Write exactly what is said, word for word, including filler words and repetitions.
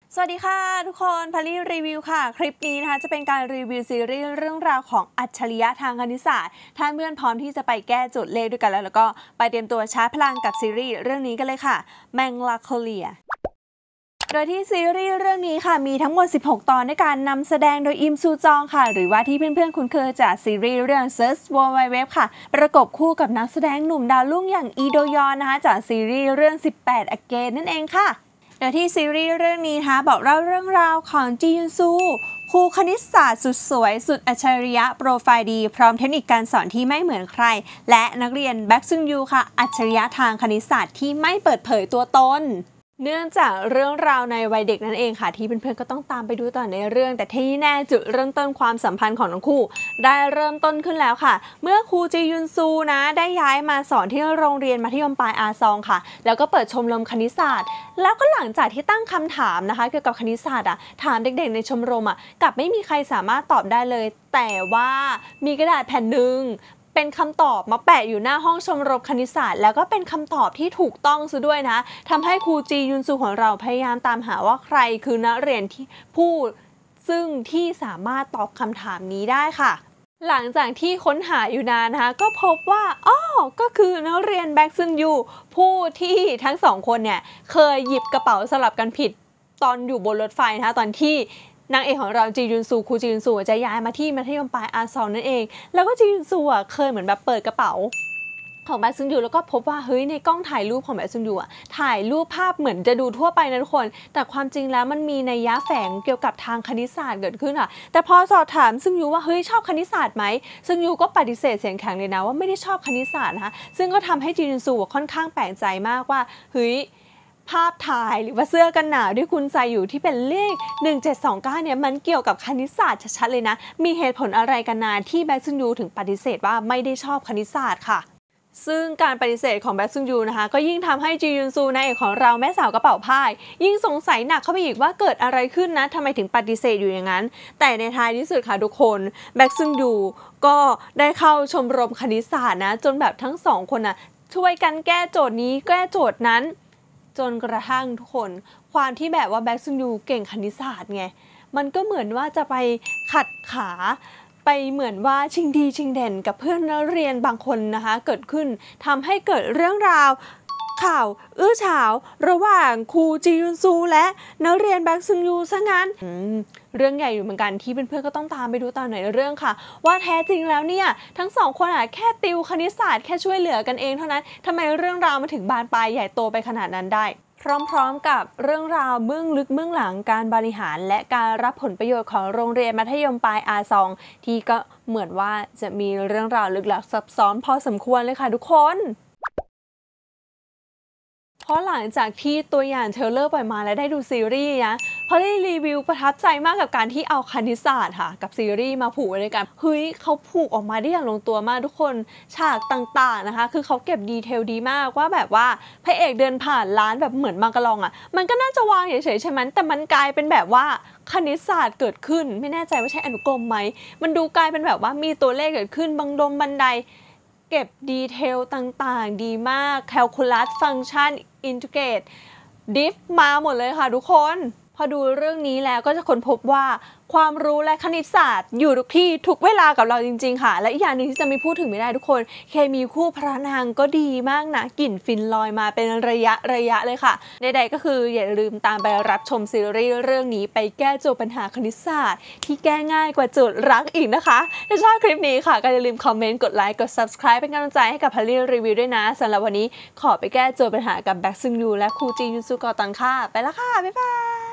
สวัสดีค่ะทุกคนพารี่รีวิวค่ะคลิปนี้นะคะจะเป็นการรีวิวซีรีส์เรื่องราวของอัจฉริยะทางคณิตศาสตร์ถ้าเพื่อนพร้อมที่จะไปแก้โจทย์เลขด้วยกันแล้วแล้วก็ไปเตรียมตัวชาร์จพลังกับซีรีส์เรื่องนี้กันเลยค่ะแมงลาโคเลียโดยที่ซีรีส์เรื่องนี้ค่ะมีทั้งหมดสิบหกตอนในการนำแสดงโดยอิมซูจองค่ะหรือว่าที่เพื่อนๆคุ้นเคยจากซีรีส์เรื่อง Search World Wide Web ค่ะประกบคู่กับนักแสดงหนุ่มดาวรุ่งอย่างอีโดยอนนะคะจากซีรีส์เรื่องสิบแปด Again นั่นเองค่ะโดยที่ซีรีส์เรื่องนี้นะคะบอกเล่าเรื่องราวของจียุนซูครูคณิตศาสตร์สุดสวยสุดอัจฉริยะโปรไฟล์ดีพร้อมเทคนิคการสอนที่ไม่เหมือนใครและนักเรียนแบ็กซึงยูค่ะอัจฉริยะทางคณิตศาสตร์ที่ไม่เปิดเผยตัวตนเนื่องจากเรื่องราวในวัยเด็กนั่นเองค่ะที่เพื่อนๆก็ต้องตามไปดูต่อในเรื่องแต่ที่แน่จุดเริ่มต้นความสัมพันธ์ของทั้งคู่ได้เริ่มต้นขึ้นแล้วค่ะเมื่อครูจียุนซูนะได้ย้ายมาสอนที่โรงเรียนมัธยมปลายอาซองค่ะแล้วก็เปิดชมรมคณิตศาสตร์แล้วก็หลังจากที่ตั้งคำถามนะคะเกี่ยวกับคณิตศาสตร์อ่ะถามเด็กๆในชมรมอ่ะกลับไม่มีใครสามารถตอบได้เลยแต่ว่ามีกระดาษแผ่นหนึ่งเป็นคำตอบมาแปะอยู่หน้าห้องชมรมคณิตศาสตร์แล้วก็เป็นคำตอบที่ถูกต้องซะด้วยนะทำให้ครูจียุนซูของเราพยายามตามหาว่าใครคือนักเรียนที่ผู้ซึ่งที่สามารถตอบคำถามนี้ได้ค่ะหลังจากที่ค้นหาอยู่นานนะคะก็พบว่าอ๋อก็คือนักเรียนแบ็กซึนยูผู้ที่ทั้งสองคนเนี่ยเคยหยิบกระเป๋าสลับกันผิดตอนอยู่บนรถไฟนะคะตอนที่นางเอกของเราจียุนซูครูจียุนซูจะย้ายมาที่มัธยมปลายอาซองนั่นเองแล้วก็จียุนซูอ่ะเคยเหมือนแบบเปิดกระเป๋าของแบ็กซึนยูแล้วก็พบว่าเฮ้ยในกล้องถ่ายรูปของแบ็กซึนยูอ่ะถ่ายรูปภาพเหมือนจะดูทั่วไปนะทุกคนแต่ความจริงแล้วมันมีนัยยะแฝงเกี่ยวกับทางคณิตศาสตร์เกิดขึ้นอ่ะแต่พอสอบถามซึงยูว่าเฮ้ยชอบคณิตศาสตร์ไหมซึงยูก็ปฏิเสธเสียงแข็งเลยนะว่าไม่ได้ชอบคณิตศาสตร์นะคะซึ่งก็ทำให้จียุนซูค่อนข้างแปลกใจมากว่าเฮ้ยภาพถ่ายหรือว่าเสื้อกันหนาวที่คุณใส่อยู่ที่เป็นเลขหนึ่งเจ็ดสองเก้าเนี่ยมันเกี่ยวกับคณิตศาสตร์ชัดๆเลยนะมีเหตุผลอะไรกันนาที่แบ็กซึนยูถึงปฏิเสธว่าไม่ได้ชอบคณิตศาสตร์ค่ะซึ่งการปฏิเสธของแบ็กซึนยูนะคะก็ยิ่งทำให้จียุนซูนายเอกของเราแม่สาวกระเป๋าผ้ายิ่งสงสัยหนักเข้าไปอีกว่าเกิดอะไรขึ้นนะทำไมถึงปฏิเสธอยู่อย่างนั้นแต่ในท้ายที่สุดค่ะทุกคนแบ็กซึนยูก็ได้เข้าชมรมคณิตศาสตร์นะจนแบบทั้งสองคนนะช่วยกันแก้โจทย์นี้แก้โจทย์นั้นจนกระทั่งทุกคนความที่แบบว่าแบ็กซึนยูเก่งคณิตศาสตร์ไงมันก็เหมือนว่าจะไปขัดขาไปเหมือนว่าชิงดีชิงเด่นกับเพื่อนนักเรียนบางคนนะคะเกิดขึ้นทำให้เกิดเรื่องราวข่าวอื้อฉาวระหว่างครูจียุนซูและนักเรียนแบ็กซึนยูซะงั้นเรื่องใหญ่อยู่เหมือนกันที่เพื่อนๆก็ต้องตามไปดูตอนไหนเรื่องค่ะว่าแท้จริงแล้วเนี่ยทั้งสองคนอ่ะแค่ติวคณิตศาสตร์แค่ช่วยเหลือกันเองเท่านั้นทำไมเรื่องราวมาถึงบานปลายใหญ่โตไปขนาดนั้นได้พร้อมๆกับเรื่องราวเบื้องลึกเบื้องหลังการบริหารและการรับผลประโยชน์ของโรงเรียนมัธยมปลายอาซองที่ก็เหมือนว่าจะมีเรื่องราวลึกลับซับซ้อนพอสมควรเลยค่ะทุกคนเพราะหลังจากที่ตัวอย่างเทรลเลอร์ปล่อยมาและได้ดูซีรีส์นะพอได้รีวิวประทับใจมากกับการที่เอาคณิตศาสตร์ค่ะกับซีรีส์มาผูกไว้ด้วยกันเฮ้ยเขาผูกออกมาได้อย่างลงตัวมากทุกคนฉากต่างๆนะคะคือเขาเก็บดีเทลดีมากว่าแบบว่าพระเอกเดินผ่านร้านแบบเหมือนมังกรลองอ่ะมันก็น่าจะวางเฉยๆใช่ไหมแต่มันกลายเป็นแบบว่าคณิตศาสตร์เกิดขึ้นไม่แน่ใจว่าใช่อนุกรมไหมมันดูกลายเป็นแบบว่ามีตัวเลขเกิดขึ้นบังดงบันไดเก็บดีเทลต่างๆดีมากแคลคูลัสฟังก์ชันอินทิเกรตดิฟมาหมดเลยค่ะทุกคนพอดูเรื่องนี้แล้วก็จะค้นพบว่าความรู้และคณิตศาสตร์อยู่ทุกที่ทุกเวลากับเราจริงๆค่ะและอีกอย่างหนึ่งที่จะไม่พูดถึงไม่ได้ทุกคนเคมีคู่พระนางก็ดีมากนะกลิ่นฟินลอยมาเป็นระยะระยะเลยค่ะใดๆก็คืออย่าลืมตามไปรับชมซีรีส์เรื่องนี้ไปแก้โจทย์ปัญหาคณิตศาสตร์ที่แก้ง่ายกว่าโจทย์รักอีกนะคะถ้าชอบคลิปนี้ค่ะก็อย่าลืมคอมเมนต์กดไลค์กด ซับสไครบ์ เป็นกำลังใจให้กับพารี่รีวิวด้วยนะสำหรับวันนี้ขอไปแก้โจทย์ปัญหากับแบ็กซึงยูและครูจียุนซูก่อนตันค่ะไปแล้วค่ะบ๊ายบาย